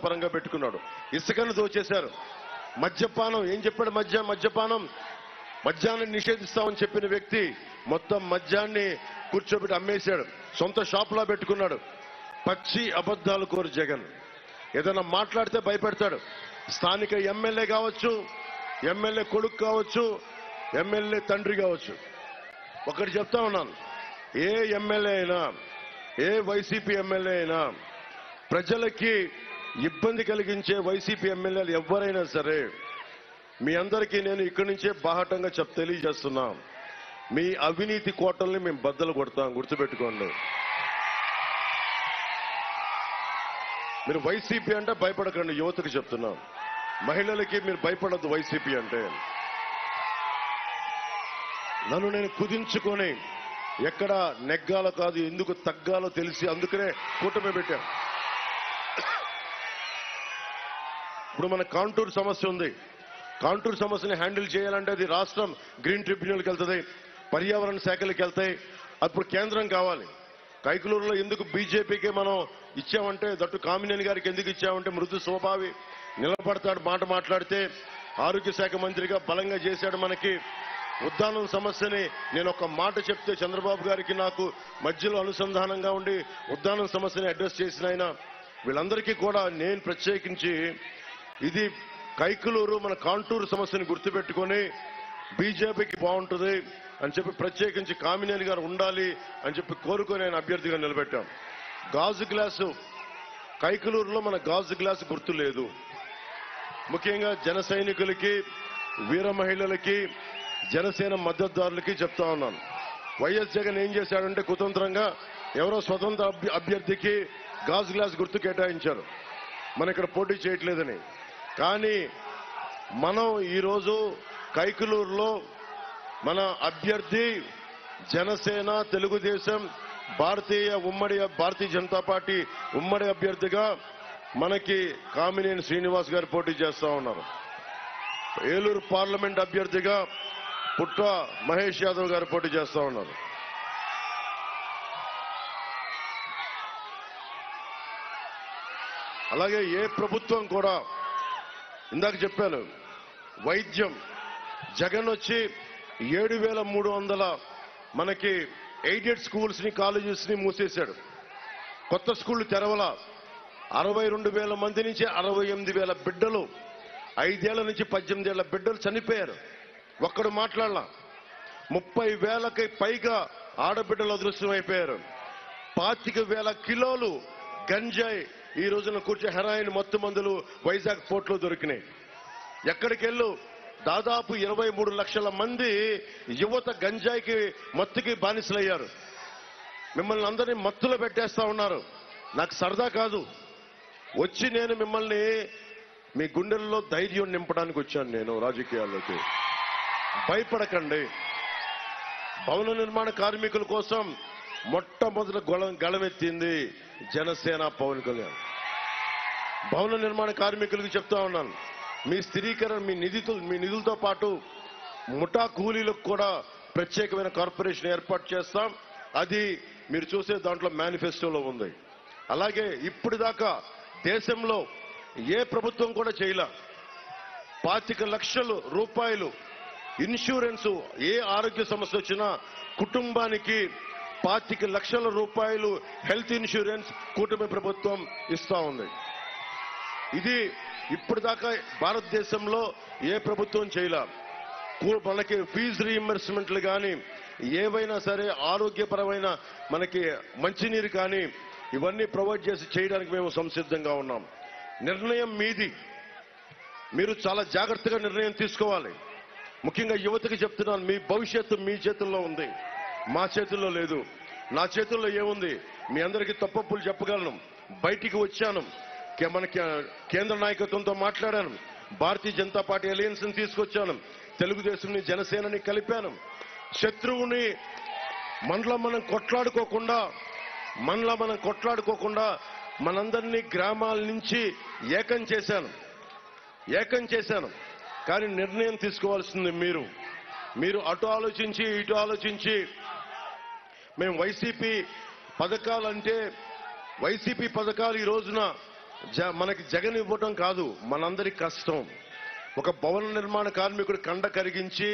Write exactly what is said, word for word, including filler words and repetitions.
వ్యాపారంగా పెట్టుకున్నాడు. ఇసుకను దోచేశారు. మద్యపానం ఏం చెప్పాడు? మద్య మద్యపానం మద్యాన్ని నిషేధిస్తామని చెప్పిన వ్యక్తి మొత్తం మద్యాన్ని కూర్చోబెట్టి అమ్మేశాడు. సొంత షాపులా పెట్టుకున్నాడు. పచ్చి అబద్ధాలు కోరు జగన్. ఏదైనా మాట్లాడితే భయపెడతాడు. స్థానిక ఎమ్మెల్యే కావచ్చు, ఎమ్మెల్యే కొడుకు కావచ్చు, ఎమ్మెల్యే తండ్రి కావచ్చు. ఒకటి చెప్తా ఉన్నాను, ఏ ఎమ్మెల్యే అయినా, ఏ వైసీపీ ఎమ్మెల్యే అయినా, ప్రజలకి ఇబ్బంది కలిగించే వైసీపీ ఎమ్మెల్యేలు ఎవరైనా సరే, మీ అందరికీ నేను ఇక్కడి నుంచే బాహటంగా చెప్ తెలియజేస్తున్నా, మీ అవినీతి కోటల్ని మేము బద్దలు కొడతాం, గుర్తుపెట్టుకోండి. మీరు వైసీపీ అంటే భయపడకండి, యువతకు చెప్తున్నాం. మహిళలకి మీరు భయపడద్దు వైసీపీ అంటే. నన్ను నేను కుదించుకొని ఎక్కడ నెగ్గాలో కాదు, ఎందుకు తగ్గాలో తెలిసి అందుకనే కూటమి పెట్టాను. ఇప్పుడు మన కాంటూర్ సమస్య ఉంది. కాంటూర్ సమస్యని హ్యాండిల్ చేయాలంటే అది రాష్ట్రం గ్రీన్ ట్రిబ్యునల్కి వెళ్తుంది, పర్యావరణ శాఖలకు వెళ్తాయి. అప్పుడు కేంద్రం కావాలి. కైకలూరులో ఎందుకు బీజేపీకి మనం ఇచ్చామంటే, దట్టు కామినేని గారికి ఎందుకు ఇచ్చామంటే, మృదు స్వభావి, నిలబడతాడు, మాట మాట్లాడితే. ఆరోగ్య శాఖ మంత్రిగా బలంగా చేశాడు మనకి. ఉద్దానం సమస్యని నేను ఒక మాట చెప్తే చంద్రబాబు గారికి నాకు మధ్యలో అనుసంధానంగా ఉండి ఉద్దానం సమస్యని అడ్రస్ చేసిన ఆయన. వీళ్ళందరికీ కూడా నేను ప్రత్యేకించి ఇది కైకలూరు మన కాంటూరు సమస్యని గుర్తుపెట్టుకొని బీజేపీకి బాగుంటుంది అని చెప్పి ప్రత్యేకించి కామినేని గారు ఉండాలి అని చెప్పి కోరుకొని ఆయన అభ్యర్థిగా నిలబెట్టాం. గాజు గ్లాసు కైకలూరులో మన గాజు గ్లాసు గుర్తు లేదు. ముఖ్యంగా జన సైనికులకి, వీర మహిళలకి, జనసేన మద్దతుదారులకి చెప్తా ఉన్నాను. వైఎస్ జగన్ ఏం చేశాడంటే కుతంత్రంగా ఎవరో స్వతంత్ర అభ్యర్థికి గాజు గ్లాస్ గుర్తు కేటాయించారు, మన ఇక్కడ పోటీ చేయట్లేదని. కానీ మనం ఈరోజు కైకలూరులో మన అభ్యర్థి జనసేన, తెలుగుదేశం, భారతీయ ఉమ్మడి భారతీయ జనతా పార్టీ ఉమ్మడి అభ్యర్థిగా మనకి కామినేని శ్రీనివాస్ గారు పోటీ చేస్తా ఉన్నారు. ఏలూరు పార్లమెంట్ అభ్యర్థిగా పుట్ట మహేష్ యాదవ్ గారు పోటీ చేస్తా ఉన్నారు. అలాగే ఏ ప్రభుత్వం కూడా, ఇందాక చెప్పాను, వైద్యం జగన్ వచ్చి ఏడు వేల మూడు వందల మనకి ఎయిడెడ్ స్కూల్స్ ని, కాలేజెస్ ని మూసేశాడు. కొత్త స్కూళ్లు తెరవల. అరవై రెండు వేల మంది నుంచి అరవై ఎనిమిది వేల బిడ్డలు, ఐదేళ్ల నుంచి పద్దెనిమిది ఏళ్ల బిడ్డలు చనిపోయారు. ఒక్కడు మాట్లాడాల. ముప్పై వేలకి పైగా ఆడబిడ్డలు అదృశ్యం అయిపోయారు. పాతిక వేల కిలోలు గంజాయి ఈ రోజున కూర్చో హెరాయిన్ మత్తు మందులు వైజాగ్ పోర్ట్లో దొరికినాయి. ఎక్కడికెళ్ళు దాదాపు ఇరవై మూడు లక్షల మంది యువత గంజాయికి, మత్తుకి బానిసలయ్యారు. మిమ్మల్ని అందరినీ మత్తులో పెట్టేస్తా ఉన్నారు. నాకు సరదా కాదు, వచ్చి నేను మిమ్మల్ని మీ గుండెల్లో ధైర్యం నింపడానికి వచ్చాను నేను రాజకీయాల్లోకి. భయపడకండి. భవన నిర్మాణ కార్మికుల కోసం మొట్టమొదటి గొళం గళమెత్తింది జనసేన, పవన్ కళ్యాణ్. భవన నిర్మాణ కార్మికులకు చెప్తా ఉన్నాను, మీ స్థిరీకరణ, మీ నిధులు మీ నిధులతో పాటు ముఠా కూలీలకు కూడా ప్రత్యేకమైన కార్పొరేషన్ ఏర్పాటు చేస్తాం. అది మీరు చూసే దాంట్లో మేనిఫెస్టోలో ఉంది. అలాగే ఇప్పుడు దాకా దేశంలో ఏ ప్రభుత్వం కూడా చేయలే. పాతిక లక్షల రూపాయలు ఇన్సూరెన్స్, ఏ ఆరోగ్య సమస్య వచ్చినా కుటుంబానికి పాతిక లక్షల రూపాయలు హెల్త్ ఇన్సూరెన్స్ కూటమి ప్రభుత్వం ఇస్తా ఉంది. ఇది ఇప్పటిదాకా భారతదేశంలో ఏ ప్రభుత్వం చేయలే. మనకి ఫీజు రీఇంబర్స్మెంట్లు కానీ, ఏవైనా సరే ఆరోగ్యపరమైన మనకి మంచినీరు కానీ, ఇవన్నీ ప్రొవైడ్ చేసి చేయడానికి మేము సంసిద్ధంగా ఉన్నాం. నిర్ణయం మీది. మీరు చాలా జాగ్రత్తగా నిర్ణయం తీసుకోవాలి. ముఖ్యంగా యువతకి చెప్తున్నాను, మీ భవిష్యత్తు మీ చేతుల్లో ఉంది, మా చేతుల్లో లేదు. నా చేతుల్లో ఏముంది? మీ అందరికీ తప్పప్పులు చెప్పగలను. బయటికి వచ్చాను, మనకి కేంద్ర నాయకత్వంతో మాట్లాడాను, భారతీయ జనతా పార్టీ అలయన్స్ ని తీసుకొచ్చాను, తెలుగుదేశంని, జనసేనని కలిపాను. శత్రువుని మనలో మనం కొట్లాడుకోకుండా మనలో మనం కొట్లాడుకోకుండా మనందరినీ గ్రామాల నుంచి ఏకం చేశాను ఏకం చేశాను కానీ నిర్ణయం తీసుకోవాల్సింది మీరు. మీరు అటు ఆలోచించి ఇటు ఆలోచించి మేము వైసీపీ పథకాలంటే వైసీపీ పథకాలు ఈ రోజున జ మనకి జగన్ ఇవ్వటం కాదు, మనందరి కష్టం. ఒక భవన నిర్మాణ కార్మికుడు కండ కరిగించి